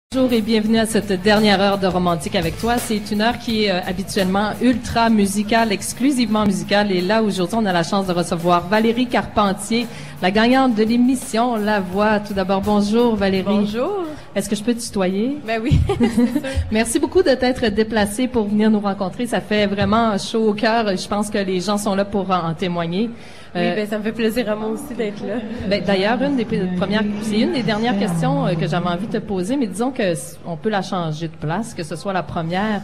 Bonjour et bienvenue à cette dernière heure de Romantique avec toi. C'est une heure qui est habituellement ultra musicale, exclusivement musicale. Et là, aujourd'hui, on a la chance de recevoir Valérie Carpentier, la gagnante de l'émission La Voix. Tout d'abord, bonjour Valérie. Bonjour. Est-ce que je peux te tutoyer? Ben oui. Merci beaucoup de t'être déplacée pour venir nous rencontrer. Ça fait vraiment chaud au cœur. Je pense que les gens sont là pour en témoigner. Oui, ben ça me fait plaisir à moi aussi d'être là. Ben, d'ailleurs, c'est une des dernières questions que j'avais envie de te poser, mais disons que on peut la changer de place, que ce soit la première.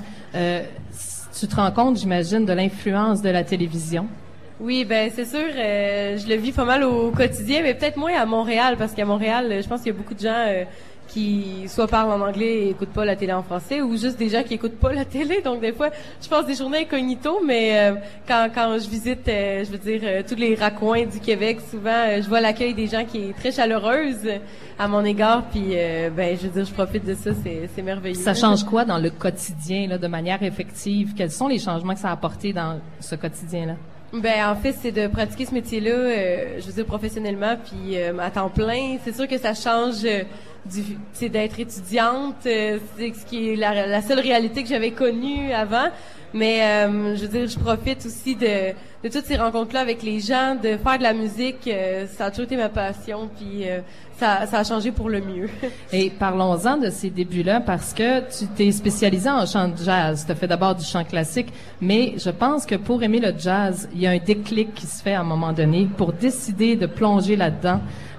Tu te rends compte, j'imagine, de l'influence de la télévision? Oui, ben c'est sûr, je le vis pas mal au quotidien, mais peut-être moins à Montréal, parce qu'à Montréal, je pense qu'il y a beaucoup de gens qui soit parlent en anglais et écoutent pas la télé en français, ou juste des gens qui écoutent pas la télé. Donc des fois, je passe des journées incognito, mais quand je visite, je veux dire, tous les raccoins du Québec, souvent, je vois l'accueil des gens qui est très chaleureuse à mon égard, puis ben je veux dire, je profite de ça, c'est merveilleux. Ça change quoi dans le quotidien, là, de manière effective? Quels sont les changements que ça a apporté dans ce quotidien-là? Ben en fait, c'est de pratiquer ce métier-là, je veux dire professionnellement, puis à temps plein. C'est sûr que ça change c'est d'être étudiante, c'est ce qui est la seule réalité que j'avais connue avant. Mais je veux dire, je profite aussi de toutes ces rencontres-là avec les gens, de faire de la musique. Ça a toujours été ma passion, puis ça a changé pour le mieux. Et parlons-en de ces débuts-là, parce que tu t'es spécialisée en chant de jazz. Tu as fait d'abord du chant classique, mais je pense que pour aimer le jazz, il y a un déclic qui se fait à un moment donné pour décider de plonger là-dedans.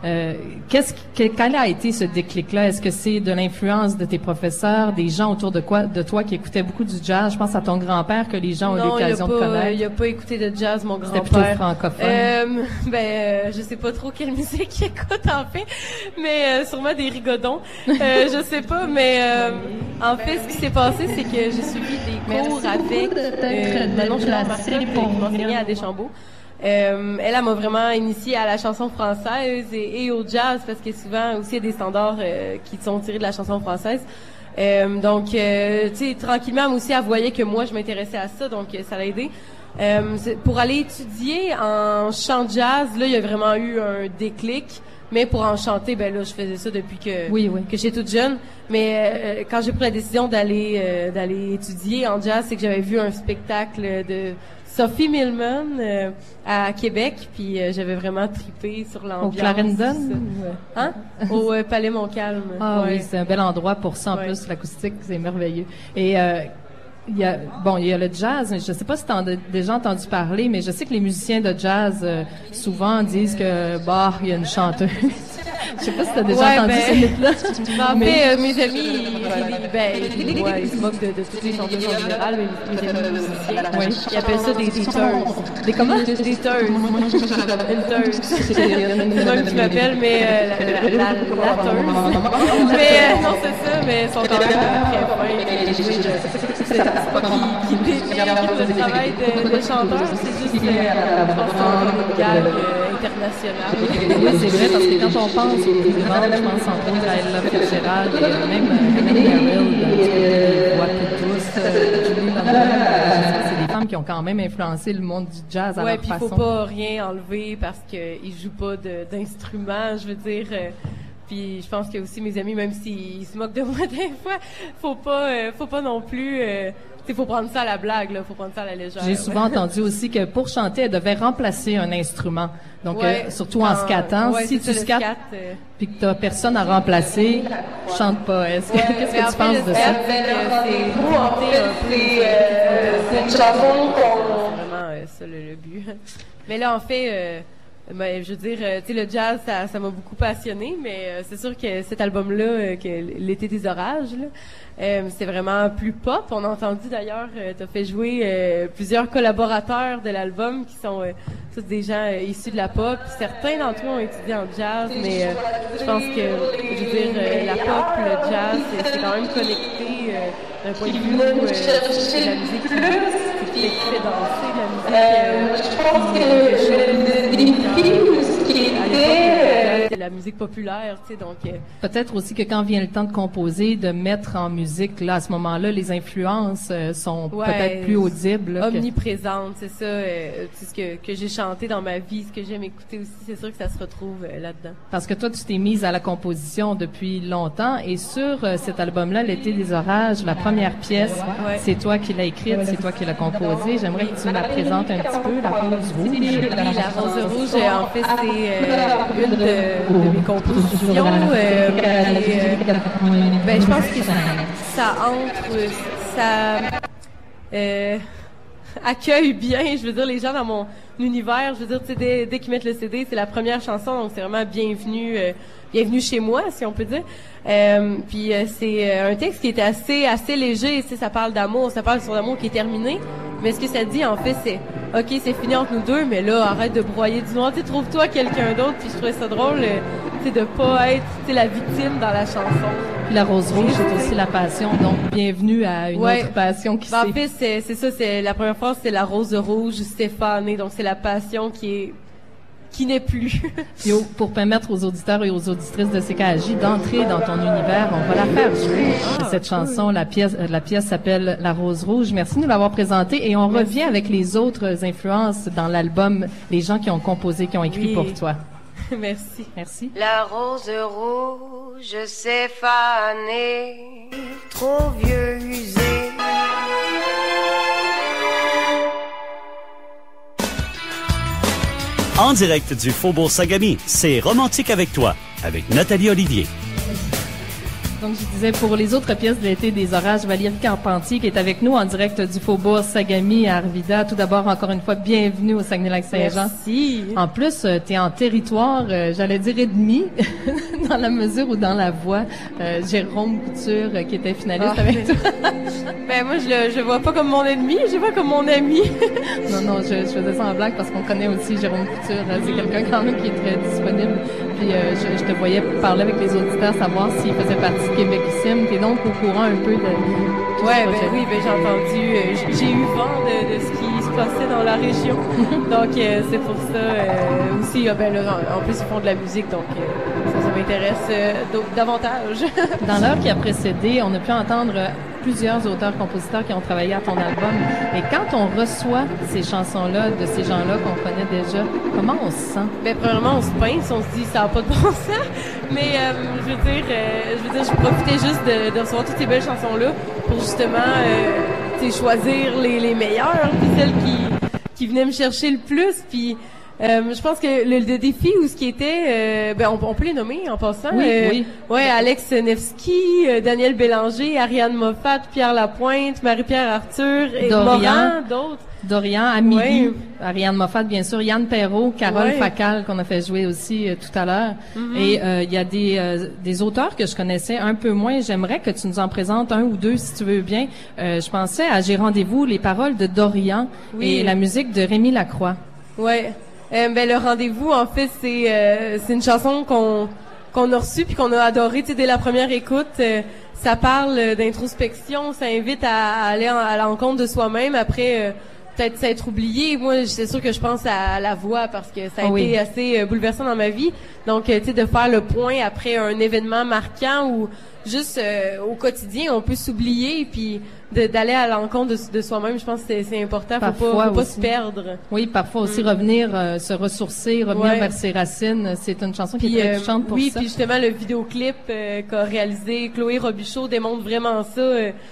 Quel a été ce déclic-là? Est-ce que c'est de l'influence de tes professeurs, des gens autour de toi qui écoutaient beaucoup du jazz? Je pense à ton grand-père que les gens ont eu l'occasion de connaître. Non, il a pas écouté de jazz, mon grand-père. C'était plutôt francophone. Je sais pas trop quelle musique il écoute en fait, mais sûrement des rigodons. Je sais pas, mais en fait, ce qui s'est passé, c'est que j'ai suivi des cours avec Manon Chalamarcotte qui m'enseignait à Deschambault. Elle m'a vraiment initiée à la chanson française et au jazz, parce que souvent aussi il y a des standards qui sont tirés de la chanson française. Donc, tu sais, tranquillement, moi aussi, elle voyait que moi, je m'intéressais à ça, donc ça l'a aidé. Pour aller étudier en chant jazz, là, il y a vraiment eu un déclic. Mais pour en chanter, ben là, je faisais ça depuis que j'étais toute jeune. Mais quand j'ai pris la décision d'aller étudier en jazz, c'est que j'avais vu un spectacle de Sophie Millman à Québec, puis j'avais vraiment trippé sur l'ambiance. Au Clarendon? Hein? Au Palais Montcalm. Ah ouais. Oui, c'est un bel endroit pour ça. En plus, l'acoustique, c'est merveilleux. Et il y a le jazz. Je sais pas si tu as déjà entendu parler, mais je sais que les musiciens de jazz souvent disent que il y a une chanteuse. Je sais pas si tu as déjà entendu ce mythe-là. En fait, mes amis, ils se moquent de toutes les chanteuses en général, mais mes amis musiciens, ils appellent ça des teurs. Des comment? Des teurs. Une teuse. C'est moi qui m'appelle, mais la teuse. Mais non, c'est ça, mais ils sont quand même très fins. C'est pas qui dénigre le travail de chanteur, c'est juste, je pense que c'est une gag internationale. Oui, c'est vrai, parce que quand on pense aux plus grandes, je pense entre autres à Ella Fitzgerald et même Helen Merrill, Voix plus douce, Julie London. C'est des femmes qui ont quand même influencé le monde du jazz à leur façon. Ouais, puis il faut pas rien enlever parce qu'ils jouent pas d'instruments, je veux dire. Puis je pense que aussi mes amis, même s'ils se moquent de moi des fois, faut pas non plus. Faut prendre ça à la blague, là. Faut prendre ça à la légère. J'ai souvent entendu aussi que pour chanter, elle devait remplacer un instrument. Donc, surtout en skatant, si tu skates, puis que t'as personne à remplacer, chante pas. Qu'est-ce que tu penses de ça? C'est une chanson qu'on... vraiment ça le but. Mais là, en fait, je veux dire, tu sais, le jazz, ça m'a beaucoup passionné, mais c'est sûr que cet album-là, que l'été des orages, là, c'est vraiment plus pop. On a entendu d'ailleurs, t'as fait jouer plusieurs collaborateurs de l'album qui sont tous des gens issus de la pop. Certains d'entre eux ont étudié en jazz, mais je pense que, je veux dire, la pop, le jazz, c'est quand même connecté d'un point de vue de la musique qui fait danser, de la musique. Je pense que les films qui étaient la musique populaire, tu sais, donc... Peut-être aussi que quand vient le temps de composer, de mettre en musique, là, à ce moment-là, les influences sont peut-être plus audibles. Là, omniprésentes, c'est ça. C'est ce que j'ai chanté dans ma vie, ce que j'aime écouter aussi, c'est sûr que ça se retrouve là-dedans. Parce que toi, tu t'es mise à la composition depuis longtemps, et sur cet album-là, L'été des orages, la première pièce, c'est toi qui l'as écrite, c'est toi qui l'as composée. J'aimerais que tu la présentes un petit peu, La Rose Rouge. Oui, La Rose Rouge, en fait, c'est une de mes compositions. Je pense que ça entre, ça accueille bien, je veux dire, les gens dans mon univers. Je veux dire, tu sais, dès qu'ils mettent le CD, c'est la première chanson, donc c'est vraiment bienvenue chez moi, si on peut dire. Puis c'est un texte qui était assez léger, tu sais, ça parle d'amour, ça parle sur l'amour qui est terminé. Mais ce que ça dit, en fait, c'est OK, c'est fini entre nous deux, mais là, arrête de broyer du noir. Tu sais, trouve-toi quelqu'un d'autre. Puis je trouvais ça drôle, tu sais, de pas être, tu sais, la victime dans la chanson. Puis La Rose Rouge, c'est aussi la passion. Donc, bienvenue à une autre passion qui en fait, c'est ça, c'est la première phrase, c'est La Rose Rouge, Stéphane. Donc, c'est la passion qui n'est plus. Puis pour permettre aux auditeurs et aux auditrices de CKAJ d'entrer dans ton univers, on va la faire jouer. Cette chanson, la pièce s'appelle La Rose Rouge. Merci de nous l'avoir présentée, et on revient avec les autres influences dans l'album, les gens qui ont composé, qui ont écrit pour toi. Merci. Merci. La rose rouge s'est fanée, trop vieux usé. En direct du Faubourg Sagami, c'est Romantique avec toi, avec Nathalie Olivier. Donc, je disais, pour les autres pièces de L'été des orages, Valérie Carpentier, qui est avec nous en direct du Faubourg Sagami à Arvida. Tout d'abord, encore une fois, bienvenue au Saguenay-Lac-Saint-Jean. Merci. En plus, t'es en territoire, j'allais dire ennemi, dans la mesure où dans la voix, Jérôme Couture, qui était finaliste avec toi. Moi, je le vois pas comme mon ennemi, je le vois comme mon ami. Non, je faisais ça en blague parce qu'on connaît aussi Jérôme Couture. C'est quelqu'un quand même qui est très disponible. Puis, je te voyais parler avec les auditeurs, savoir s'il faisait partie de Québecissime. T'es donc au courant un peu de tout ce oui, j'ai entendu, j'ai eu vent de ce qui se passait dans la région. Donc, c'est pour ça aussi, là, en plus, ils font de la musique, donc ça m'intéresse davantage. Dans l'heure qui a précédé, on a pu entendre plusieurs auteurs-compositeurs qui ont travaillé à ton album. Et quand on reçoit ces chansons-là, de ces gens-là qu'on connaît déjà, comment on se sent? Premièrement, on se pince, on se dit ça n'a pas de bon sens. Mais je veux dire, je profitais juste de recevoir toutes ces belles chansons-là pour justement choisir les meilleures, puis celles qui venaient me chercher le plus. Puis je pense que le défi ou ce qui était, on peut les nommer en passant. Oui. Ouais, Alex Nevsky, Daniel Bélanger, Ariane Moffat, Pierre Lapointe, Marie-Pierre Arthur et Morin, d'autres. Dorian, Amélie, Ariane Moffat, bien sûr, Yann Perrault, Carole Facal, qu'on a fait jouer aussi tout à l'heure. Et il y a des auteurs que je connaissais un peu moins. J'aimerais que tu nous en présentes un ou deux, si tu veux bien. Je pensais à J'ai rendez-vous, les paroles de Dorian et la musique de Rémi Lacroix. Ouais. Le rendez-vous, en fait, c'est une chanson qu'on a reçue puis qu'on a adorée, tu sais, dès la première écoute. Ça parle d'introspection, ça invite à aller à l'encontre de soi-même après peut-être s'être oublié. Moi, c'est sûr que je pense à la voix parce que ça a été assez bouleversant dans ma vie. Donc, tu sais, de faire le point après un événement marquant ou juste au quotidien, on peut s'oublier puis d'aller à l'encontre de soi-même. Je pense que c'est important. Faut pas se perdre. Oui, parfois aussi revenir, se ressourcer, revenir vers ses racines. C'est une chanson qui est très touchante pour ça. Oui, puis justement, le vidéoclip qu'a réalisé Chloé Robichaud démontre vraiment ça.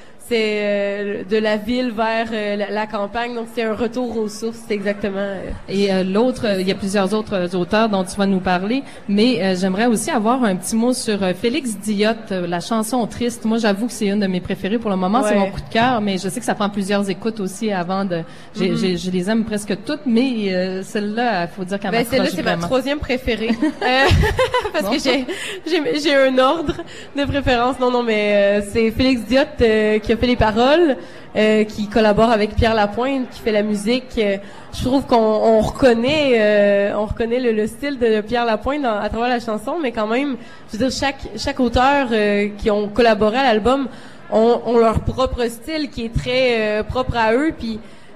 C'est de la ville vers la campagne, donc c'est un retour aux sources, c'est exactement. Et l'autre, il y a plusieurs autres auteurs dont tu vas nous parler, mais j'aimerais aussi avoir un petit mot sur Félix Diot, la chanson Triste. Moi, j'avoue que c'est une de mes préférées pour le moment, c'est mon coup de cœur, mais je sais que ça prend plusieurs écoutes aussi avant de. Je les aime presque toutes, mais celle-là, il faut dire qu'elle m'accroche celle-là, c'est ma troisième préférée, parce que j'ai un ordre de préférence. Non, mais c'est Félix Diot qui a fait les paroles, qui collabore avec Pierre Lapointe, qui fait la musique. Je trouve qu'on reconnaît le style de Pierre Lapointe à travers la chanson, mais quand même, je veux dire, chaque auteur qui ont collaboré à l'album ont leur propre style qui est très propre à eux, puis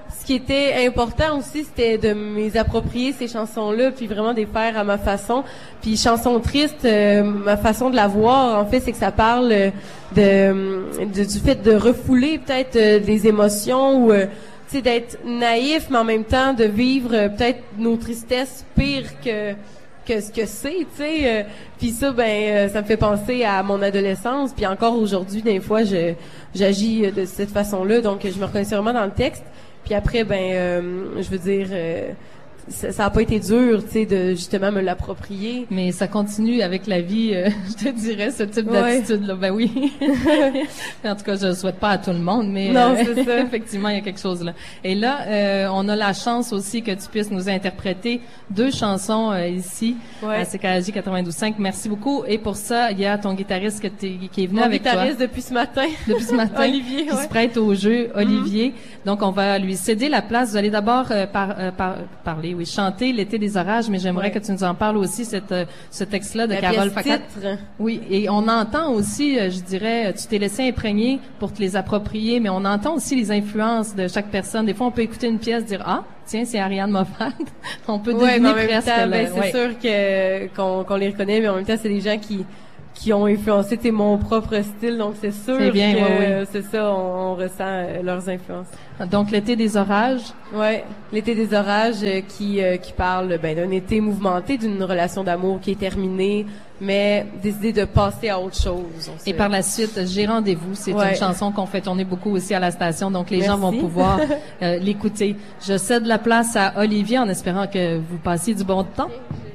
ce qui était important aussi, c'était de m'approprier ces chansons-là, puis vraiment de les faire à ma façon. Puis chanson triste, ma façon de la voir, en fait, c'est que ça parle du fait de refouler peut-être des émotions ou tu sais, d'être naïf, mais en même temps de vivre peut-être nos tristesses pire que ce que c'est, tu sais. Puis ça, ça me fait penser à mon adolescence. Puis encore aujourd'hui, des fois, j'agis de cette façon-là. Donc, je me reconnaissais vraiment dans le texte. Puis après, je veux dire, ça a pas été dur, tu sais, de justement me l'approprier. Mais ça continue avec la vie, je te dirais, ce type d'attitude-là. Ben oui. En tout cas, je le souhaite pas à tout le monde, mais non, c'est ça. Effectivement, il y a quelque chose là. Et là, on a la chance aussi que tu puisses nous interpréter 2 chansons ici à CKJ 92.5. Merci beaucoup. Et pour ça, il y a ton guitariste qui est venu avec toi. Mon guitariste depuis ce matin. Olivier, qui se prête au jeu, Olivier. Donc, on va lui céder la place. Vous allez d'abord parler, chanter L'été des orages, mais j'aimerais que tu nous en parles aussi, ce texte-là de Carole Facat. Oui, et on entend aussi, je dirais, tu t'es laissé imprégner pour te les approprier, mais on entend aussi les influences de chaque personne. Des fois, on peut écouter une pièce, dire, ah, tiens, c'est Ariane Moffat. On peut deviner presque. C'est sûr qu'on les reconnaît, mais en même temps, c'est des gens qui ont influencé mon propre style, donc c'est sûr que c'est ça, on ressent leurs influences. Donc l'été des orages. Ouais, l'été des orages qui parle d'un été mouvementé, d'une relation d'amour qui est terminée, mais décider de passer à autre chose. Et par la suite, J'ai rendez-vous, c'est une chanson qu'on fait tourner beaucoup aussi à la station, donc les gens vont pouvoir l'écouter. Je cède la place à Olivier en espérant que vous passiez du bon temps.